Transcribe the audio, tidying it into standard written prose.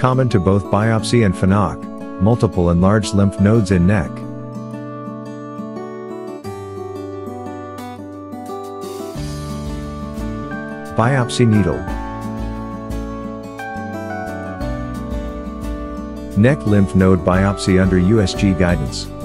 Common to both biopsy and fnac, multiple enlarged lymph nodes in neck. Biopsy needle. Neck lymph node biopsy under USG guidance.